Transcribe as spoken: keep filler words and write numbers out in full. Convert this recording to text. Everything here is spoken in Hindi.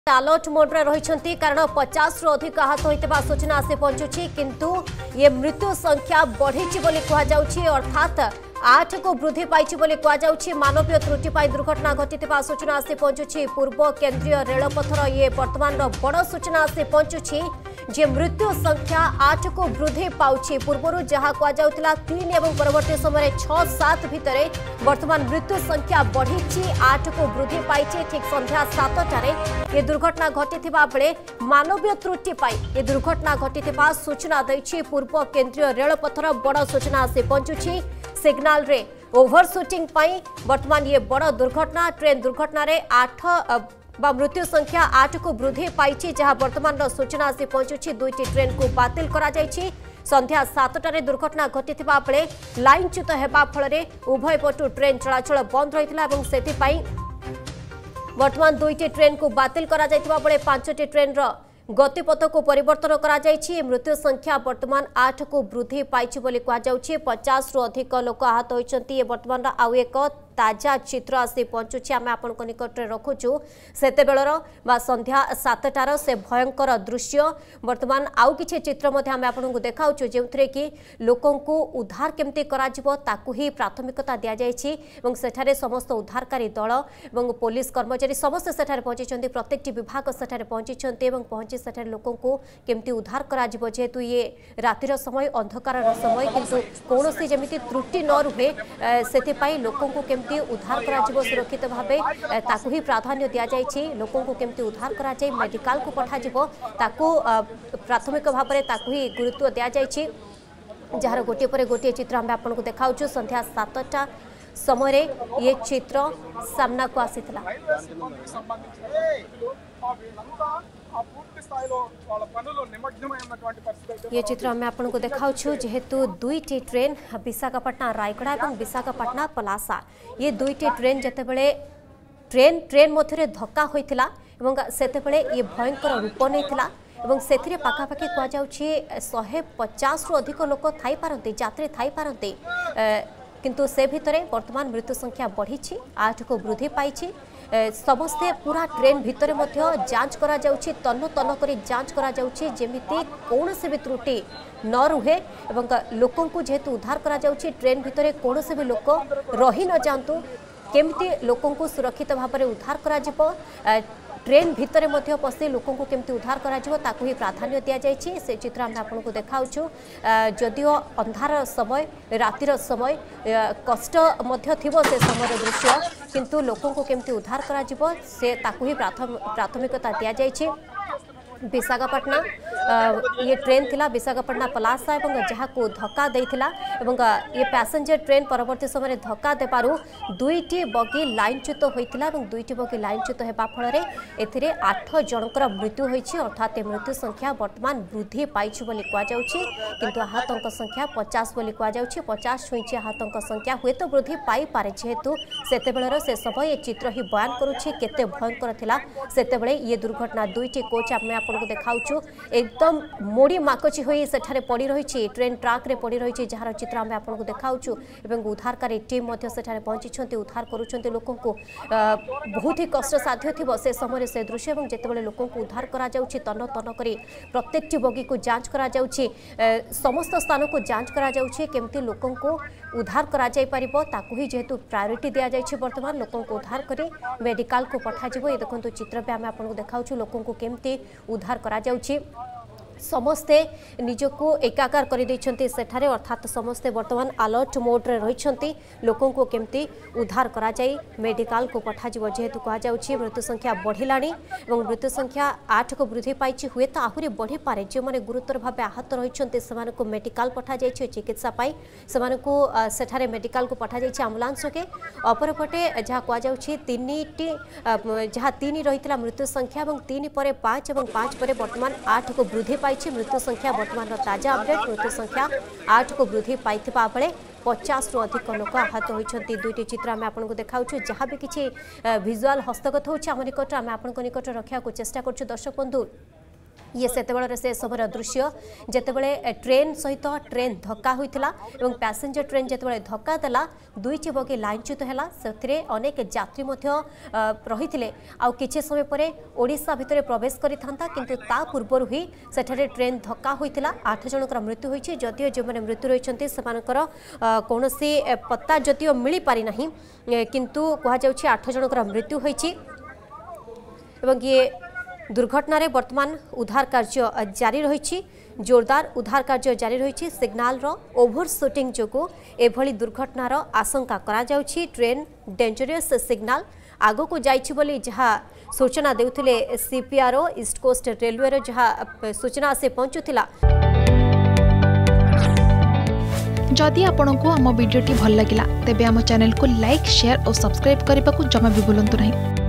अलर्ट मोड्रे रही कारण पचास रु अधिक आहत होता सूचना आसी पहुंचुची किंतु ये मृत्यु संख्या बढ़ी कहुच्छी अर्थात आठ को वृद्धि पाई कहुच्छी मानवीय त्रुटि दुर्घटना घटी सूचना आसी पहुंचुची पूर्व केंद्रीय रेलपथर ये वर्तमान बड़ सूचना आसी पहुंचुची जे मृत्यु संख्या आठ को वृद्धि पाउछि पूर्व जहाँ कहुला तीन और परवर्ती समय छह सात भितर वर्तमान मृत्यु संख्या बढ़ी आठ को वृद्धि पाई ठीक संध्या सातटार ये दुर्घटना घटी बेले मानवीय त्रुटि ये दुर्घटना घटी सूचना देछि पूर्व केंद्रीय रेलपथर बड़ सूचना आसी पहुंचुछि सिग्नाल रे ओभर शूटिंग वर्तमान ये बड़ दुर्घटना ट्रेन दुर्घटना रे आठ मृत्यु संख्या आठ को वृद्धि पाई जहाँ वर्तमान सूचना आसी पहुंचुछि दुईटी ट्रेन को बातिल करा जायछि संध्या सातटार दुर्घटना घटी बेले लाइनच्युत होगा फल उभय पटु ट्रेन चलाचल बंद रही से वर्तमान दुईटी ट्रेन को बातिल करा जायतिबा बेले पांचटी ट्रेन रो गतिपथ को परिवर्तन करा जायछि मृत्यु संख्या वर्तमान आठ को वृद्धि पाई बोली कहुच्छी पचास रु अधिक लोक आहत होती वर्तमान आउ एक ताजा चित्र आसी पहुंचुछि आमे आपन को निकट रे रखुछु सेते बेलर बा संध्या सातटार से भयंकर दृश्य वर्तमान आउ किछि चित्र मध्ये आमे आपन को देखाउछु जेउथरे कि लोकन को उद्धार केमती करा जिवो ताकु ही प्राथमिकता दिया जायछि एवं सेठारे समस्त उद्धारकारी दल एवं पुलिस कर्मचारी समस्त सेठारे पहुंचिछन्ती प्रत्येकटी विभाग सेठारे पहुंचिछन्ती एवं पहुंची सेठारे लोकन को केमती उद्धार करा जिवो जेतु ये रातिर समय अंधकार समय किंतु कोनोसी जेमिति त्रुटि न रुहे सेति पई लोकन को केमती उद्धार करा जिवो सुरक्षित भावे ताकु ही प्राधान्य दिया जायछि लोकन को केमती उद्धार करा जाय मेडिकल को पठा जिवो ताकु प्राथमिक भावे ताकु ही गुरुत्व दिया जायछि जार गोटे पर गोटे चित्र हम आपन को देखाउछु संध्या सातटा समय रे ये चित्र सामना को आसीतला ये चित्र आम आपन को देखाउछु जेहेतु दुईटी ट्रेन विशाखापट्टना रायगड़ा और विशाखापट्टना पलासा ये दुईटी ट्रेन जते बेले ट्रेन ट्रेन मध्य धक्का होइतिला एवं सेते बेले ये भयंकर रूप नैतिला एवं सेथिरे पाखापाखि कहुच्छी शहे पचास रु अधिक लोक थाई पारंती यात्री थाई पारंती किंतु से भितरे वर्तमान मृत्यु संख्या बढ़ी आठ को वृद्धि पाई समस्ते पूरा ट्रेन भितर मध्य जांच करा जाउछि तन्न तन्न करी जांच करा जाउछि जेमिति कोनोसी भी त्रुटि न रुहे एवं लोकन को जेहेतु उद्धार करा जाउछि ट्रेन भितर कोनोसी भी लोक रही न जांतु केमती लोकन को सुरक्षित भाव में उद्धार करा जिवो ट्रेन भितर मध्य पशि लोकन को केमती उद्धार करा जिवो ताकु ही प्राधान्य दिया जायछि से चित्र हम आपन को देखाउछु जदियो अंधार समय रातिर समय कष्ट मध्य थिबो से समय दृश्य किंतु लोकन को केमती उद्धार करा जिवो से ताकु ही प्राथमिकता दिया जायछि विशाखापट्टना ये ट्रेन थिला विशाखापट्टना पलासा एवं जहाँ को धक्का देइथिला एवं ये पैसेंजर ट्रेन परवर्ती समय धक्का देबारु दुईटी बगी लाइनच्युत होइथिला एवं दुईटी बगी लाइनच्युत हेबा फल एथिरे आठ जनकर मृत्यु होइछि अर्थात मृत्यु संख्या वर्तमान वृद्धि पाइछि बोली कहा जाउछि किंतु आहतंक संख्या पचास बोली कहा जाउछि पचास छुइछि आहतंक संख्या हुए तो वृद्धि पाई पारे जेहेतु सेतेबेलर से समय ये चित्र ही बयान करुछि केते भयंकर थिला सेतेबेले ये दुर्घटना दुईटी कोच आमे को देखाउछु एकदम मोड़ी माकची होई सेठारे पड़ी रही ट्रेन ट्रैक रे पड़ी रही जार चित्र आम आपन को देखाउछु एवं उद्धारकारी टीम मध्य सेठारे पहुंची उद्धार करुछन्ते लोकन को बहुत ही कष्ट साध्य थिबो से समय से दृश्य एवं जेतेबेले लोकन को उद्धार करा जाउछि तन्न तन्न करी प्रत्येकटी बगी को जांच करा जाउछि समस्त स्थान को जांच करा जाउछि केमती लोकन को उद्धार करा जाय परिबो ताकु ही जेहेतु प्रायोरिटी दिया जायछि वर्तमान लोकन को उद्धार करी मेडिकल को पठा जिवो ए देखंतु चित्र पे आम आपन को देखाउछु लोकन को केमती उद्धार करा जाउछि समस्ते निजको एकाकार कर सेठारे अर्थात समस्ते वर्तमान अलर्ट मोड रे रही लोकों को केमती उद्धार करा जाई मेडिकल को पठा जिवो जेहेतु कहा जाउछि मृत्यु संख्या बढ़िलानी एवं मृत्यु संख्या आठ को वृद्धि पाई हुए तो आहरी बढ़ी पारे जो माने गुरुतर भाव आहत रही सेमाने को मेडिकल पठा जाइछि चिकित्सा पाई सेमाने को सेठारे मेडिकल को पठा जाइछि एम्बुलेंस के अपरपटे जहाँ कहा जाउछि तीनिटी जहाँ तीन रही मृत्यु संख्या एवं तीन पर पाँच एवं पाँच पर वर्तमान आठ को वृद्धि मृत्यु संख्या वर्तमान ताजा अपडेट मृत्यु संख्या आठ को वृद्धि पाई बेले पचास रु अधिक लोक आहत होती दुईटी चित्र आम आपको देखाऊँ जहाँ भी किसी भिजुआल हस्तगत होम निकट आम आपण निकट रखा चेष्टा कर दर्शक बंधु ये सेतेबेलर से समय दृश्य जेतेबेले ट्रेन सहित ट्रेन धक्का होइतिला एवं पैसेंजर ट्रेन जेतेबेले धक्का देला दुईटी बगी लाइनच्युत हैला सेथिरे अनेक यात्री मध्य रहिथिले आउ किछि समय परे ओडिशा भितरे प्रवेश करिथांता किंतु ता पूर्वरु ही सेठारे ट्रेन धक्का होइतिला आठ जनकर मृत्यु होइछि जदियो जे माने मृत्यु रहिछन्ति समानकर कोनोसी पत्ता जदियो मिली पारि नाही किंतु कहा जाउछि आठ जनकर मृत्यु होइछि एवं ये दुर्घटना रे वर्तमान उद्धार कार्य जारी रही जोरदार उद्धार कार्य जारी रही सिग्नाल रो ओभर शूटिंग जोगु एभली दुर्घटनार आशंका करा जाउछि ट्रेन डेंजरस सिग्नाल आगो को जाइछि बोली जहा सूचना देउथिले सीपीआरओ ईस्ट कोस्ट रेलवे रो जहा सूचना से पहुंचुथिला। जदि आपंक आम भिडी भल लगा तेब आम चैनल को लाइक शेयर और सब्सक्राइब करने को जमा भी भूलु नहीं।